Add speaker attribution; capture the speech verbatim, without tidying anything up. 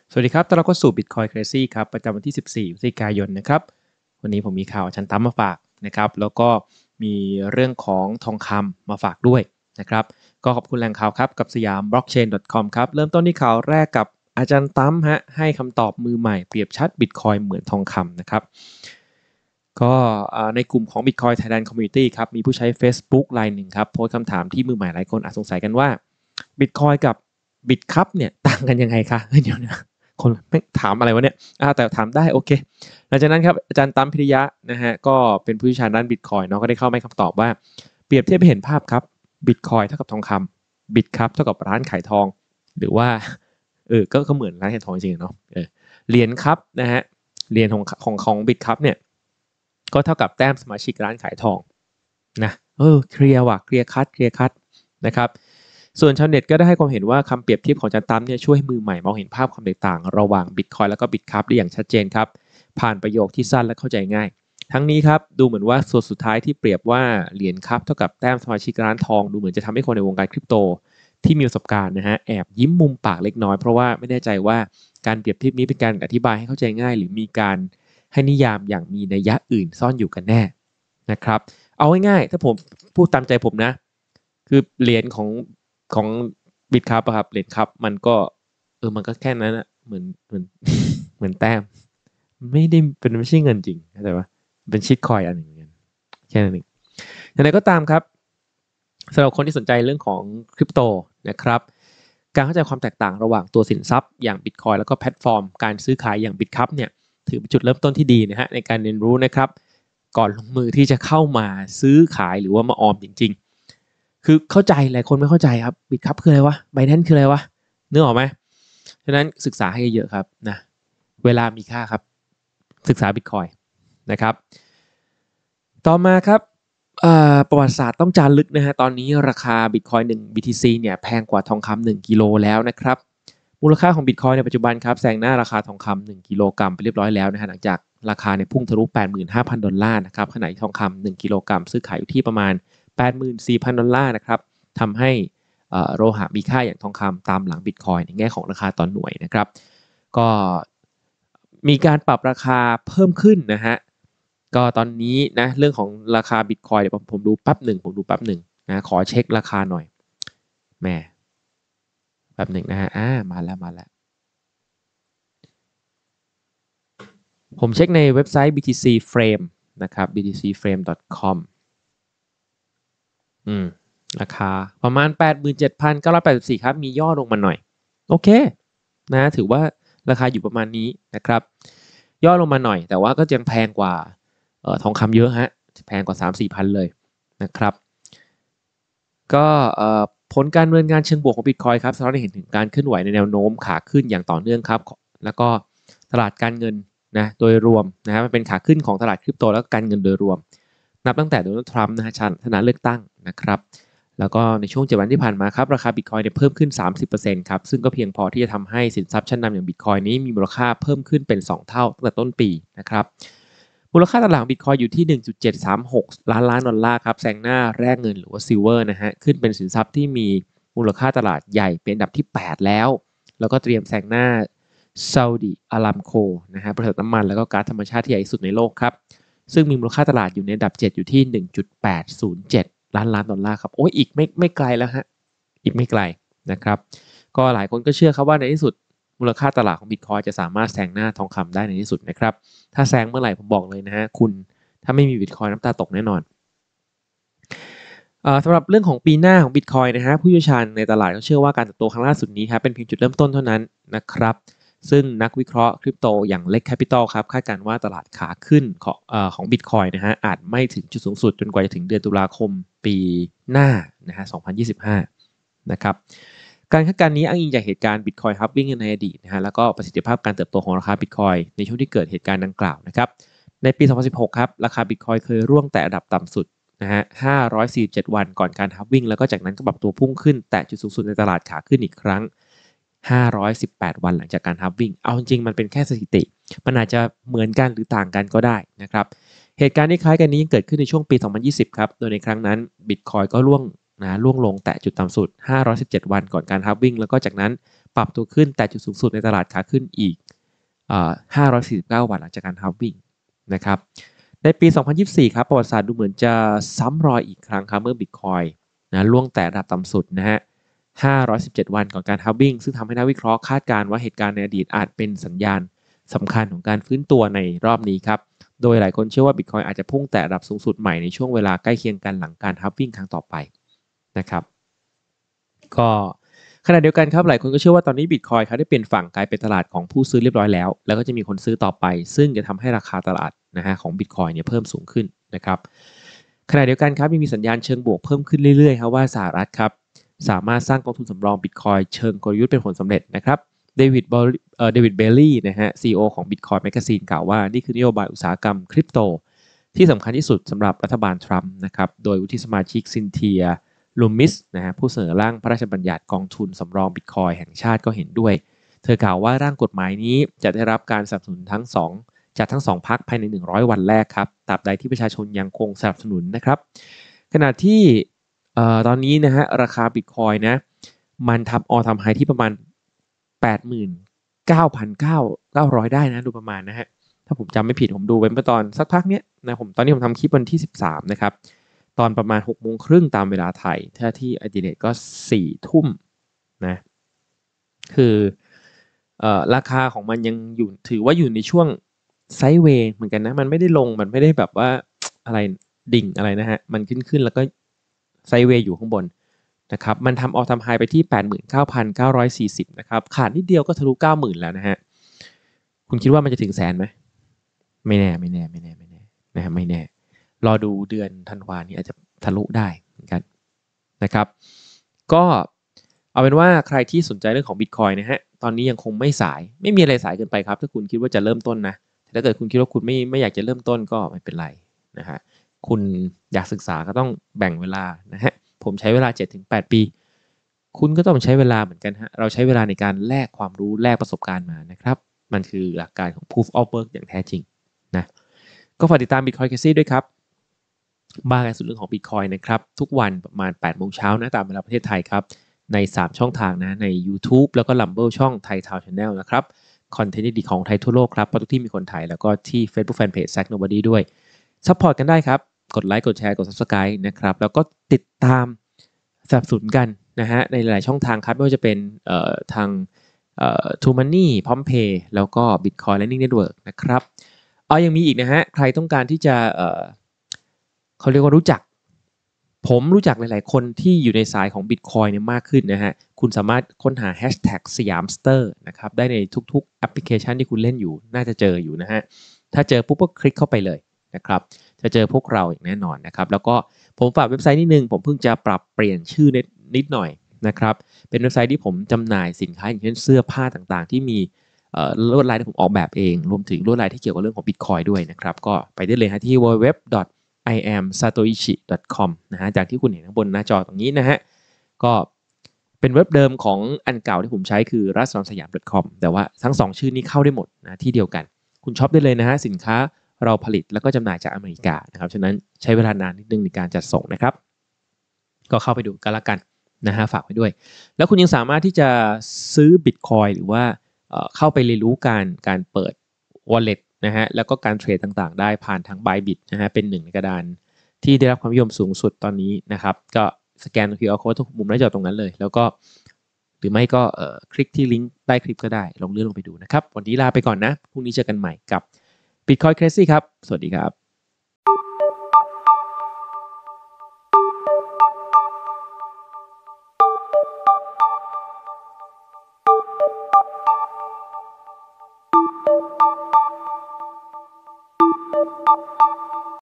Speaker 1: สวัสดีครับต้อนรับเข้าสู่ Bitcoin Crazy ครับประจำวันที่สิบสี่พฤศจิกายนนะครับวันนี้ผมมีข่าวอาจารย์ตั้มมาฝากนะครับแล้วก็มีเรื่องของทองคำมาฝากด้วยนะครับก็ขอบคุณแหล่งข่าวครับกับสยาม บล็อกเชน ดอท คอม ครับเริ่มต้นที่ข่าวแรกกับอาจารย์ตั้มฮะให้คำตอบมือใหม่เปรียบชัด Bitcoin เหมือนทองคำนะครับก็ในกลุ่มของ Bitcoin Thailand Community ครับมีผู้ใช้ Facebook รายหนึ่งครับโพสต์คำถามที่มือใหม่หลายคนอาจสงสัยกันว่า Bitcoin กับ Bitcup เนี่ยต่างกันยังไงคะเดี๋ยวนะคนไม่ถามอะไรวะเนี่ยแต่ถามได้โอเคหลังจากนั้นครับอาจารย์ตั้มพิริยะนะฮะก็เป็นผู้เชี่ยวชาญด้าน Bitcoin เนาะก็ได้เข้าให้คำตอบว่าเปรียบเทียบให้เห็นภาพครับ Bitcoin เท่ากับทองคำ Bitcup เท่ากับร้านขายทองหรือว่าเออก็ก็เหมือนร้านขายทองจริงๆเนาะเออเหรียญครับนะฮะเหรียญของของของ Bitcup เนี่ยก็เท่ากับแต้มสมาชิกร้านขายทองนะเออเคลียร์ว่ะเคลียร์คัทเคลียร์คัทนะครับส่วนชาวเน็ตก็ได้ให้ความเห็นว่าคำเปรียบเทียบของอาจารย์ตั้มเนี่ยช่วยให้มือใหม่มองเห็นภาพความแตกต่างระหว่าง Bitcoin แล้วก็ Bitcup ได้อย่างชัดเจนครับผ่านประโยคที่สั้นและเข้าใจง่ายทั้งนี้ครับดูเหมือนว่าส่วนสุดท้ายที่เปรียบว่าเหรียญครับเท่ากับแต้มสมาชิกร้านทองดูเหมือนจะทำให้คนในวงการคริปโตที่มีประสบการณ์นะฮะแอบยิ้มมุมปากเล็กน้อยเพราะว่าไม่แน่ใจว่าการเปรียบเทียบนี้เป็นการอธิบายให้เข้าใจง่ายหรือมีการให้นิยามอย่างมีนัยยะอื่นซ่อนอยู่กันแน่นะครับเอาง่ายๆถ้าผมพูดตามใจผมนะคือเหรียญของของบิตครับครับเหรียญครับมันก็เออมันก็แค่นั้นนะเหมือนเหมือนเหมือนแต้มไม่ได้เป็นไม่ใช่เงินจริงเข้าใจปะเป็นชิตคอยอันหนึ่งเหมือนกันแค่นั้นเองอย่างไรก็ตามครับสำหรับคนที่สนใจเรื่องของคริปโตนะครับการเข้าใจความแตกต่างระหว่างตัวสินทรัพย์อย่าง Bitcoin แล้วก็แพลตฟอร์มการซื้อขายอย่าง Bitcup เนี่ยถือเป็นจุดเริ่มต้นที่ดีนะฮะในการเรียนรู้นะครับก่อนลงมือที่จะเข้ามาซื้อขายหรือว่ามาออมจริงๆคือเข้าใจหลายคนไม่เข้าใจครับ Bitcup คืออะไรวะ Binance คืออะไรวะนึกออกไหมฉะนั้นศึกษาให้เยอะครับนะเวลามีค่าครับศึกษา Bitcoin นะครับต่อมาครับประวัติศาสตร์ต้องจารึกนะฮะตอนนี้ราคา Bitcoin หนึ่ง บี ที ซี เนี่ยแพงกว่าทองคำหนึ่งกิโลแล้วนะครับมูลค่าของ Bitcoin ในปัจจุบันครับแซงหน้าราคาทองคำหนึ่งกิโลกรัมไปเรียบร้อยแล้วนะฮะหลังจากราคาเนี่ยพุ่งทะลุ แปดหมื่นห้าพัน ดอลลาร์นะครับขณะที่ทองคำหนึ่งกิโลกรัมซื้อขายอยู่ที่ประมาณ แปดหมื่นสี่พัน ดอลลาร์นะครับทำให้โลหะมีค่าอย่างทองคำตามหลัง Bitcoin ในแง่ของราคาต่อหน่วยนะครับก็มีการปรับราคาเพิ่มขึ้นนะฮะก็ตอนนี้นะเรื่องของราคา Bitcoin เดี๋ยวผมดูแป๊บหนึ่งผมดูแป๊บหนึ่งนะขอเช็คราคาหน่อยแม่แป๊บหนึ่งนะฮะอ่ามาแล้วมาแล้วผมเช็คในเว็บไซต์ บี ที ซี Frame นะครับ บี ที ซี เฟรม ดอท คอม อืมราคาประมาณ แปดหมื่นเจ็ดพันเก้าร้อยแปดสิบสี่ ครับมีย่อลงมาหน่อยโอเคนะถือว่าราคาอยู่ประมาณนี้นะครับย่อลงมาหน่อยแต่ว่าก็ยังแพงกว่าเอ่อทองคำเยอะฮะแพงกว่า สามถึงสี่พัน เลยนะครับก็เอ่อผลการดำเนินงานเชิงบวกของ Bitcoin ครับสะท้อนให้เห็นถึงการเคลื่อนไหวในแนวโน้มขาขึ้นอย่างต่อเนื่องครับแล้วก็ตลาดการเงินนะโดยรวมนะฮะมันเป็นขาขึ้นของตลาดคริปโตแล้วก็การเงินโดยรวมนับตั้งแต่โดนัลด์ทรัมป์นะฮะชนะเลือกตั้งนะครับแล้วก็ในช่วงเจ็ดวันที่ผ่านมาครับราคา Bitcoin เนี่ยเพิ่มขึ้น สามสิบเปอร์เซ็นต์ ครับซึ่งก็เพียงพอที่จะทำให้สินทรัพย์ชั้นนำอย่าง Bitcoin นี้มีมูลค่าเพิ่มขึ้นเป็นสองเท่าตั้งแต่ต้นปีนะครับมูลค่าตลาดของ Bitcoin อยู่ที่ หนึ่งจุดเจ็ดสามหก ล้านล้านดอลลาร์ครับแซงหน้าแร่เงินหรือว่าซิลเวอร์นะฮะขึ้นเป็นสินทรัพย์ที่มีมูลค่าตลาดใหญ่เป็นอันดับที่แปดแล้วแล้วก็เตรียมแซงหน้าซาอุดิอารามโคนะฮะบริษัทน้ำมันแล้วก็ก๊าซธรรมชาติที่ใหญ่ที่สุดในโลกครับซึ่งมีมูลค่าตลาดอยู่ในอันดับเจ็ดอยู่ที่ หนึ่งจุดแปดศูนย์เจ็ด ล้านล้านดอลลาร์ครับโอ้ยอีกไม่ไม่ไกลแล้วฮะอีกไม่ไกลนะครับก็หลายคนก็เชื่อครับว่าในที่สุดมูลค่าตลาดของ Bitcoin จะสามารถแซงหน้าทองคำได้ในที่สุดนะครับถ้าแซงเมื่อไหร่ผมบอกเลยนะฮะคุณถ้าไม่มี Bitcoin น้ำตาตกแน่นอนสำหรับเรื่องของปีหน้าของ Bitcoin นะฮะผู้เชี่ยวชาญในตลาดก็เชื่อว่าการเติบโตครั้งล่าสุดนี้ครับเป็นเพียงจุดเริ่มต้นเท่านั้นนะครับซึ่งนักวิเคราะห์คริปโตอย่าง Lake Capital ครับคาดการณ์ว่าตลาดขาขึ้นของเอ่อของ Bitcoin นะฮะอาจไม่ถึงจุดสูงสุดจนกว่าจะถึงเดือนตุลาคมปีหน้านะฮะสองพันยี่สิบห้านะครับการคาดการณ์นี้อ้างอิงจากเหตุการณ์ Bitcoin halving ในอดีตนะฮะแล้วก็ประสิทธิภาพการเติบโตของราคา Bitcoin ในช่วงที่เกิดเหตุการณ์ดังกล่าวนะครับในปีสองพันสิบหกครับราคา Bitcoin เคยร่วงแต่ระดับต่ำสุดนะฮะห้าร้อยสี่สิบเจ็ดวันก่อนการ halving แล้วก็จากนั้นก็ปรับตัวพุ่งขึ้นแตะจุดสูงสุดในตลาดขาขึ้นอีกครั้งห้าร้อยสิบแปดวันหลังจากการ halving เอาจริงๆมันเป็นแค่สถิติมันอาจจะเหมือนกันหรือต่างกันก็ได้นะครับเหตุการณ์ที่คล้ายกันนี้ยังเกิดขึ้นในช่วงปีสองพันยี่สิบครับโดยในครั้งนั้น Bitcoin ก็ร่วงนะร่วงลงแตะจุดต่ำสุดห้าร้อยสิบเจ็ดวันก่อนการ halving แล้วก็จากนั้นปรับตัวขึ้นแต่จุดสูงสุดในตลาดขาขึ้นอีกห้าร้อยสี่สิบเก้าวันหลังจากการ halving นะครับในปีสองพันยี่สิบสี่ครับประวัติศาสตร์ดูเหมือนจะซ้ำรอยอีกครั้งครับเมื่อ Bitcoin นะล่วงแตะระดับต่ำสุดนะฮะห้าร้อยสิบเจ็ดวันก่อนการ halving ซึ่งทำให้นักวิเคราะห์คาดการณ์ว่าเหตุการณ์ในอดีตอาจเป็นสัญญาณสำคัญของการฟื้นตัวในรอบนี้ครับโดยหลายคนเชื่อว่า Bitcoin อาจจะพุ่งแตะระดับสูงสุดใหม่ในช่วงเวลาใกล้เคียงกันหลังการ halving ครั้งต่อไปนะครับก็ขณะเดียวกันครับหลายคนก็เชื่อว่าตอนนี้ Bitcoin ครับได้เปลี่ยนฝั่งกลายเป็นตลาดของผู้ซื้อเรียบร้อยแล้วแล้วก็จะมีคนซื้อต่อไปซึ่งจะทำให้ราคาตลาดนะฮะของ Bitcoin เนี่ยเพิ่มสูงขึ้นนะครับขณะเดียวกันครับยังมีสัญญาณเชิงบวกเพิ่มขึ้นเรื่อยๆครับว่าสหรัฐครับสามารถสร้างกองทุนสำรอง Bitcoin เชิงกลยุทธ์เป็นผลสำเร็จนะครับเดวิดเอ่อเดวิดเบลลี่นะฮะ ซี อี โอ ของ Bitcoin Magazine กล่าวว่านี่คือนโยบายอุตสาหกรรมคริปโตที่สำคัญที่สุดสำหรับรัฐบาลทรัมป์นะครับโดยวุฒิสมาชิกซินเทียลูมิสนะฮะผู้เสนอร่างพระราชบัญญัติกองทุนสำรองบิตคอยแห่งชาติก็เห็นด้วยเธอกล่าวว่าร่างกฎหมายนี้จะได้รับการสนับสนุนทั้งสองจากทั้งสองพรรคภายในหนึ่งร้อยวันแรกครับตราบใดที่ประชาชนยังคงสนับสนุนนะครับขณะที่เอ่อตอนนี้นะฮะราคาบิตคอยนะมันทำออทำไฮที่ประมาณ แปดหมื่นเก้าพันเก้าร้อย ได้นะดูประมาณนะฮะถ้าผมจำไม่ผิดผมดูไว้เมื่อตอนสักพักเนี้ยนะผมตอนนี้ผมทำคลิปวันที่สิบสามนะครับตอนประมาณหกโมงครึ่งตามเวลาไทยถ้าที่อดิเลตก็สี่ทุ่มนะคือเอ่อราคาของมันยังอยู่ถือว่าอยู่ในช่วงไซด์เวย์เหมือนกันนะมันไม่ได้ลงมันไม่ได้แบบว่าอะไรดิ่งอะไรนะฮะมันขึ้นขึ้นแล้วก็ไซด์เวย์อยู่ข้างบนนะครับมันทำออลไทม์ไฮไปที่ แปดหมื่นเก้าพันเก้าร้อยสี่สิบ นะครับขาดนิดเดียวก็ทะลุ เก้าหมื่น แล้วนะฮะคุณคิดว่ามันจะถึงแสนไหมไม่แน่ไม่แน่ไม่แน่ไม่แน่นะฮะไม่แน่รอดูเดือนธันวาคมนี้อาจจะทะลุได้เหมือนกันนะครับก็เอาเป็นว่าใครที่สนใจเรื่องของ Bitcoin นะฮะตอนนี้ยังคงไม่สายไม่มีอะไรสายเกินไปครับถ้าคุณคิดว่าจะเริ่มต้นนะแต่ถ้าเกิดคุณคิดว่าคุณไม่ไม่อยากจะเริ่มต้นก็ไม่เป็นไรนะฮะคุณอยากศึกษาก็ต้องแบ่งเวลานะฮะผมใช้เวลา เจ็ดถึงแปด ปีคุณก็ต้องใช้เวลาเหมือนกันฮะเราใช้เวลาในการแลกความรู้แลกประสบการณ์มานะครับมันคือหลักการของ proof of work อย่างแท้จริงนะก็ฝากติดตาม Bitcoin Casey ด้วยครับบ้ากันสุดเรื่องของ Bitcoin นะครับทุกวันประมาณ แปดโมงเช้านะตามเวลาประเทศไทยครับในสามช่องทางนะใน YouTube แล้วก็ Rumble ช่อง Thai Town Channel นะครับคอนเทนต์ดีของไทยทั่วโลกครับเพราะทุกที่มีคนไทยแล้วก็ที่ Facebook Fanpage Zack Nobody ด้วยซัพพอร์ตกันได้ครับกดไลค์กดแชร์กด Subscribe นะครับแล้วก็ติดตามสนับสนุนกันนะฮะในหลายช่องทางครับไม่ว่าจะเป็นเอ่อทางเอ่อ True Money พร้อมเพย์แล้วก็ Bitcoin Lightning Network นะครับอ๋อยังมีอีกนะฮะใครต้องการที่จะเอ่อเขาเรียกว่ารู้จักผมรู้จักหลายๆคนที่อยู่ในสายของ Bitcoin เนี่ยมากขึ้นนะฮะคุณสามารถค้นหา แฮชแท็ก สยามสเตอร์ นะครับได้ในทุกๆแอปพลิเคชันที่คุณเล่นอยู่น่าจะเจออยู่นะฮะถ้าเจอปุ๊บก็คลิกเข้าไปเลยนะครับจะเจอพวกเราอย่างแน่นอนนะครับแล้วก็ผมฝากเว็บไซต์นิดนึงผมเพิ่งจะปรับเปลี่ยนชื่อนิดนิดหน่อยนะครับเป็นเว็บไซต์ที่ผมจำหน่ายสินค้าอย่างเช่นเสื้อผ้าต่างๆที่มีลวดลายที่ผมออกแบบเองรวมถึงลวดลายที่เกี่ยวกับเรื่องของ Bitcoin ด้วยนะครับก็ไปได้เลยฮะที่ ดับเบิลยู ดับเบิลยู ดับเบิลยู ดอท ไอ แอม ซาโตอิชิ ดอท คอม นะฮะจากที่คุณเห็นข้างบนหน้าจอตรงนี้นะฮะก็เป็นเว็บเดิมของอันเก่าที่ผมใช้คือ รัสดอนสยาม ดอท คอม แต่ว่าทั้งสองชื่อนี้เข้าได้หมดนะที่เดียวกันคุณช็อปได้เลยนะฮะสินค้าเราผลิตแล้วก็จำหน่ายจากอเมริกานะครับฉะนั้นใช้เวลานานนิดนึงในการจัดส่งนะครับก็เข้าไปดูกันละกันนะฮะฝากไว้ด้วยแล้วคุณยังสามารถที่จะซื้อ Bitcoin หรือว่าเข้าไปเรียนรู้การการเปิด Wallet นะฮะแล้วก็การเทรดต่างๆได้ผ่านทาง Bybit นะฮะเป็นหนึ่งในกระดานที่ได้รับความนิยมสูงสุดตอนนี้นะครับก็สแกน คิว อาร์ Code ทุกมุมหน้าจอตรงนั้นเลยแล้วก็หรือไม่ก็คลิกที่ลิงก์ใต้คลิปก็ได้ลองเลื่อนลงไปดูนะครับวันนี้ลาไปก่อนนะพรุ่งนี้เจอกันใหม่กับ Bitcoin Crazy ครับสวัสดีครับ